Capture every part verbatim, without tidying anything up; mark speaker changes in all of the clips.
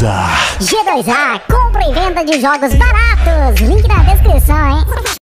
Speaker 1: A.
Speaker 2: G dois A, compra e venda de jogos baratos. Link na descrição, hein?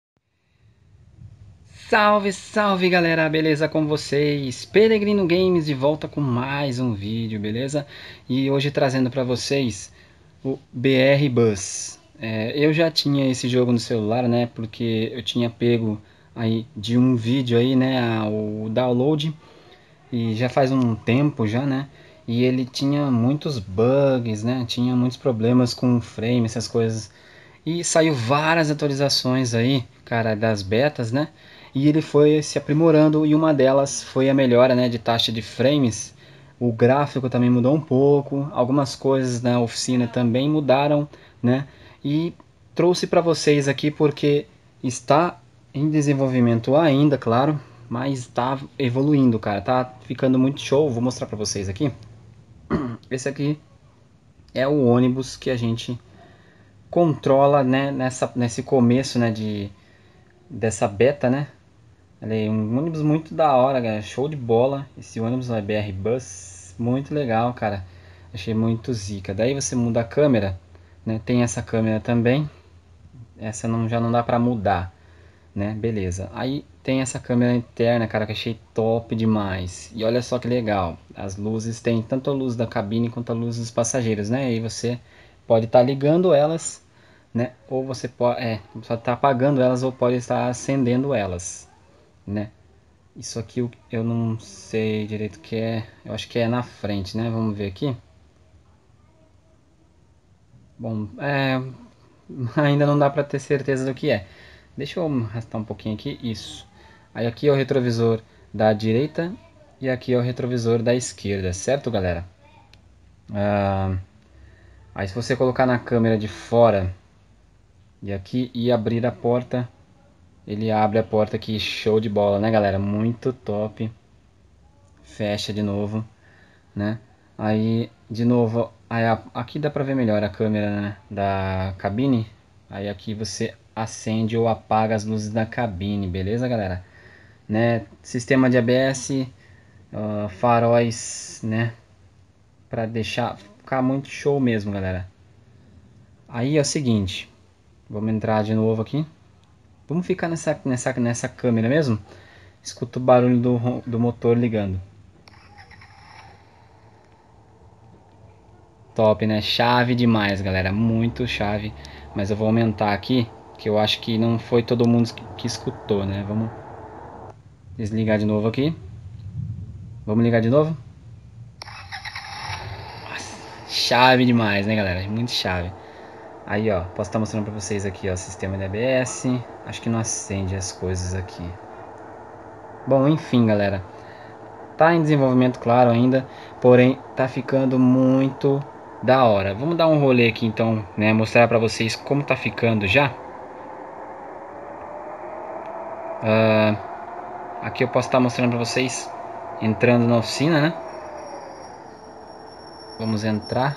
Speaker 3: Salve, salve galera, beleza com vocês? Peregrino Games de volta com mais um vídeo, beleza? E hoje trazendo para vocês o B R Bus. É, eu já tinha esse jogo no celular, né? Porque eu tinha pego aí de um vídeo aí, né? O download. E já faz um tempo já, né? E ele tinha muitos bugs, né? Tinha muitos problemas com frame, essas coisas. E saiu várias atualizações aí, cara, das betas, né? E ele foi se aprimorando e uma delas foi a melhora, né, de taxa de frames. O gráfico também mudou um pouco, algumas coisas na oficina também mudaram, né? E trouxe para vocês aqui porque está em desenvolvimento ainda, claro, mas está evoluindo, cara. Tá ficando muito show. Vou mostrar para vocês aqui. Esse aqui é o ônibus que a gente controla, né, nessa, nesse começo, né, de, dessa beta, né. Ele é um ônibus muito da hora, cara. Show de bola. Esse ônibus é B R Bus, muito legal, cara. Achei muito zica. Daí você muda a câmera, né, tem essa câmera também. Essa não, já não dá pra mudar, né, beleza. Aí tem essa câmera interna, cara, que achei top demais. E olha só que legal, as luzes, tem tanto a luz da cabine quanto a luz dos passageiros, né. E você pode estar ligando elas, né, ou você pode é, só estar apagando elas ou pode estar acendendo elas, né. Isso aqui eu, eu não sei direito o que é, eu acho que é na frente, né. Vamos ver aqui. Bom, é, ainda não dá para ter certeza do que é. Deixa eu arrastar um pouquinho aqui, isso. Aí aqui é o retrovisor da direita e aqui é o retrovisor da esquerda, certo, galera? Ah, aí se você colocar na câmera de fora e aqui e abrir a porta, ele abre a porta aqui, show de bola, né, galera? Muito top. Fecha de novo, né? Aí, de novo, aí, aqui dá pra ver melhor a câmera, né, da cabine. Aí aqui você acende ou apaga as luzes da cabine, beleza, galera? Né? Sistema de A B S, uh, faróis, né? Pra deixar ficar muito show mesmo, galera. Aí é o seguinte, vamos entrar de novo aqui. Vamos ficar nessa, nessa, nessa câmera mesmo. Escuta o barulho do, do motor ligando. Top, né? Chave demais, galera. Muito chave. Mas eu vou aumentar aqui, que eu acho que não foi todo mundo que, que escutou, né? Vamos desligar de novo aqui. Vamos ligar de novo. Nossa, chave demais, né, galera? Muito chave. Aí, ó, posso estar mostrando pra vocês aqui, ó, sistema de A B S. Acho que não acende as coisas aqui. Bom, enfim, galera. Tá em desenvolvimento, claro, ainda. Porém, tá ficando muito da hora. Vamos dar um rolê aqui, então, né? Mostrar pra vocês como tá ficando já. Uh, aqui eu posso estar mostrando pra vocês entrando na oficina, né? Vamos entrar.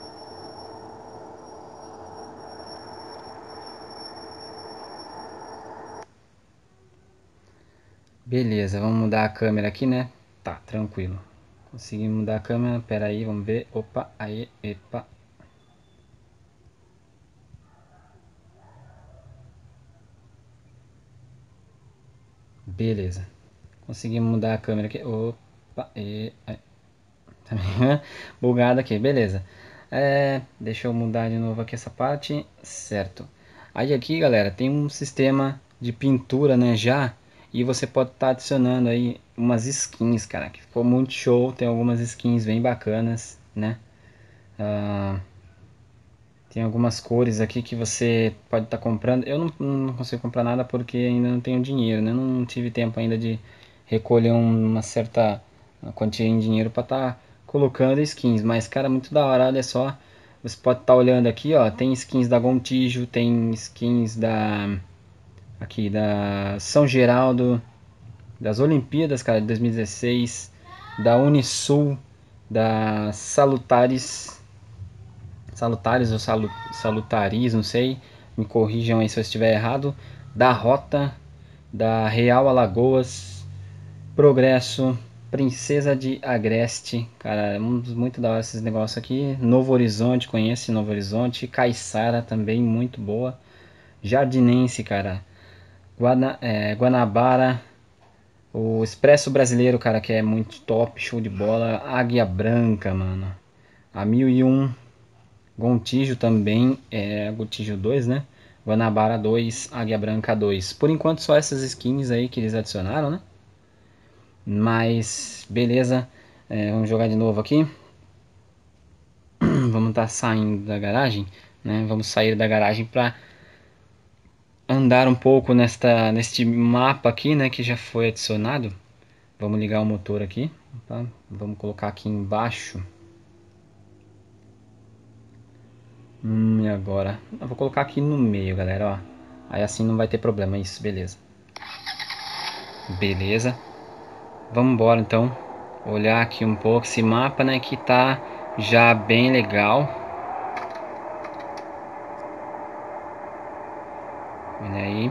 Speaker 3: Beleza, vamos mudar a câmera aqui, né? Tá, tranquilo. Consegui mudar a câmera, pera aí, vamos ver. Opa, aí, epa. Beleza. Consegui mudar a câmera aqui. Opa, e... Tá bugado aqui, beleza. É, deixa eu mudar de novo aqui essa parte. Certo. Aí aqui, galera, tem um sistema de pintura, né, já. E você pode estar tá adicionando aí umas skins, cara, que ficou muito show. Tem algumas skins bem bacanas, né. Ah, tem algumas cores aqui que você pode estar tá comprando. Eu não, não consigo comprar nada porque ainda não tenho dinheiro, né. Não tive tempo ainda de recolher uma certa quantia em dinheiro para estar tá colocando skins. Mas, cara, muito da hora, olha só. Você pode estar tá olhando aqui, ó. Tem skins da Gontijo, tem skins da... Aqui, da São Geraldo, das Olimpíadas, cara, de dois mil e dezesseis, da Unisul, da Salutares, Salutares ou Salu, Salutaris, não sei, me corrijam aí se eu estiver errado, da Rota, da Real Alagoas, Progresso, Princesa de Agreste, cara, um dos muito da hora esses negócios aqui. Novo Horizonte, conhece Novo Horizonte. Caiçara também, muito boa. Jardinense, cara. Guana, é, Guanabara. O Expresso Brasileiro, cara, que é muito top, show de bola. Águia Branca, mano. A mil e um. Gontijo também, é Gontijo dois, né? Guanabara dois, Águia Branca dois. Por enquanto só essas skins aí que eles adicionaram, né? Mas, beleza. É, vamos jogar de novo aqui. Vamos estar tá saindo da garagem, né? Vamos sair da garagem para andar um pouco nesta, neste mapa aqui, né? Que já foi adicionado. Vamos ligar o motor aqui, tá? Vamos colocar aqui embaixo. Hum, e agora? Eu vou colocar aqui no meio, galera, ó. Aí assim não vai ter problema, isso, beleza. Beleza. Vamos embora então. Olhar aqui um pouco esse mapa, né, que tá já bem legal. Olha aí.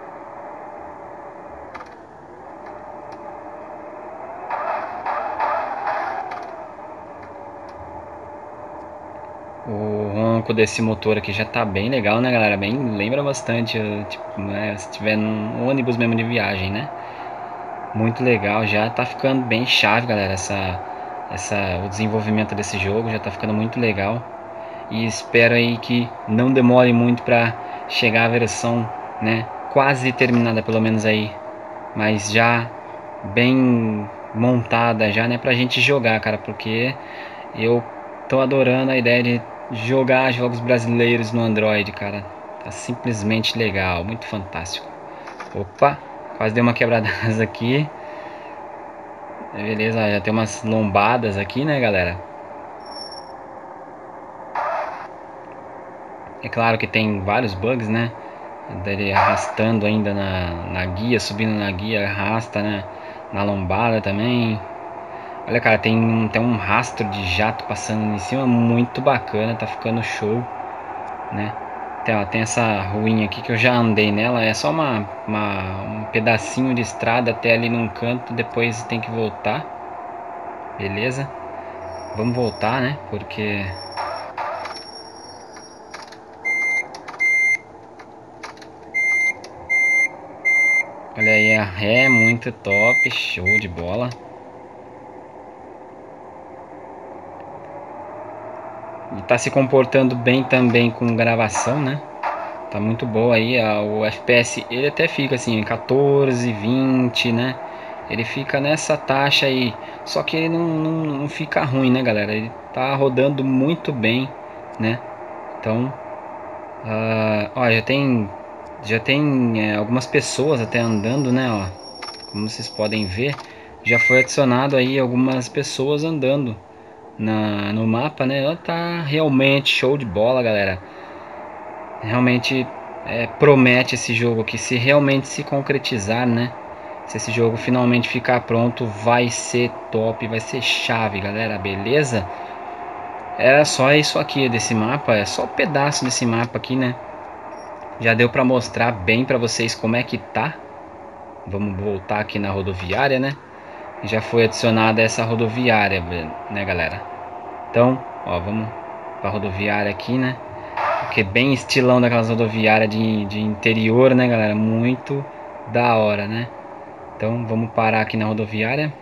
Speaker 3: O ronco desse motor aqui já tá bem legal, né, galera? Bem, lembra bastante, tipo, né, se tiver num ônibus mesmo de viagem, né? Muito legal, já tá ficando bem chave, galera, essa, essa, o desenvolvimento desse jogo já tá ficando muito legal. E espero aí que não demore muito pra chegar a versão, né, quase terminada pelo menos aí, mas já bem montada já, né, pra gente jogar, cara, porque eu tô adorando a ideia de jogar jogos brasileiros no Android, cara. Tá simplesmente legal, muito fantástico. Opa, quase deu uma quebrada aqui. Beleza, já tem umas lombadas aqui, né, galera? É claro que tem vários bugs, né? Dele arrastando ainda na, na guia, subindo na guia, arrasta, né? Na lombada também. Olha, cara, tem, tem um rastro de jato passando em cima, muito bacana, tá ficando show, né? Tem, ó, tem essa ruinha aqui que eu já andei nela, é só uma, uma, um pedacinho de estrada até ali num canto, depois tem que voltar, beleza? Vamos voltar, né? Porque... Olha aí a ré, muito top, show de bola. E tá se comportando bem também com gravação, né? Tá muito boa aí, a, o F P S ele até fica assim, quatorze, vinte, né? Ele fica nessa taxa aí, só que ele não, não, não fica ruim, né, galera? Ele tá rodando muito bem, né? Então, uh, ó, já tem, já tem é, algumas pessoas até andando, né, ó. Como vocês podem ver, já foi adicionado aí algumas pessoas andando na, no mapa, né? Ela tá realmente show de bola, galera. Realmente é, promete esse jogo aqui, se realmente se concretizar, né? Se esse jogo finalmente ficar pronto, vai ser top, vai ser chave, galera, beleza? Era só isso aqui desse mapa, é só um pedaço desse mapa aqui, né? Já deu pra mostrar bem pra vocês como é que tá. Vamos voltar aqui na rodoviária, né? Já foi adicionada essa rodoviária, né, galera? Então, ó, vamos pra rodoviária aqui, né? Porque bem estilão daquelas rodoviárias de, de interior, né, galera? Muito da hora, né? Então vamos parar aqui na rodoviária.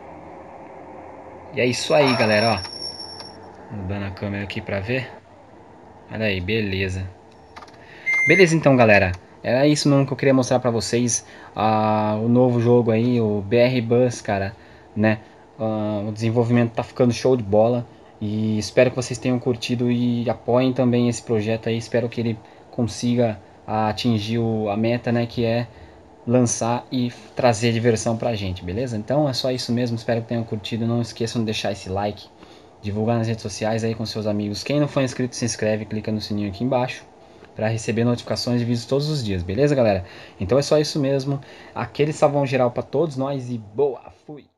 Speaker 3: E é isso aí, galera, ó. Mudando a câmera aqui pra ver. Olha aí, beleza. Beleza então, galera. Era isso mesmo que eu queria mostrar pra vocês. Ah, o novo jogo aí, o B R Bus, cara, né? Ah, o desenvolvimento tá ficando show de bola. E espero que vocês tenham curtido e apoiem também esse projeto aí. Espero que ele consiga atingir o, a meta, né? Que é lançar e trazer diversão pra gente, beleza? Então é só isso mesmo, espero que tenham curtido. Não esqueçam de deixar esse like, divulgar nas redes sociais aí com seus amigos. Quem não for inscrito, se inscreve, clica no sininho aqui embaixo para receber notificações de vídeos todos os dias, beleza, galera? Então é só isso mesmo. Aquele salvão geral para todos nós e boa, fui!